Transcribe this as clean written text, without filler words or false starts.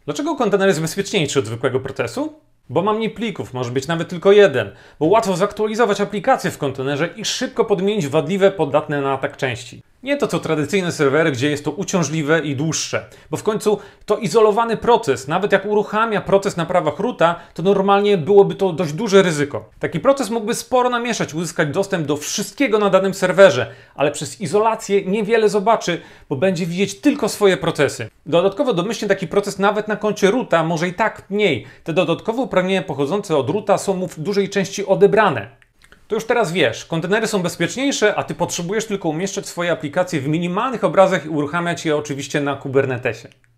Dlaczego kontener jest bezpieczniejszy od zwykłego procesu? Bo ma mniej plików, może być nawet tylko jeden, bo łatwo zaktualizować aplikacje w kontenerze i szybko podmienić wadliwe, podatne na atak części. Nie to co tradycyjne serwery, gdzie jest to uciążliwe i dłuższe, bo w końcu to izolowany proces, nawet jak uruchamia proces na prawach roota, to normalnie byłoby to dość duże ryzyko. Taki proces mógłby sporo namieszać, uzyskać dostęp do wszystkiego na danym serwerze, ale przez izolację niewiele zobaczy, bo będzie widzieć tylko swoje procesy. Dodatkowo domyślnie taki proces nawet na koncie roota może i tak mniej. Te dodatkowe uprawnienia pochodzące od roota są mu w dużej części odebrane. To już teraz wiesz, kontenery są bezpieczniejsze, a Ty potrzebujesz tylko umieszczać swoje aplikacje w minimalnych obrazach i uruchamiać je oczywiście na Kubernetesie.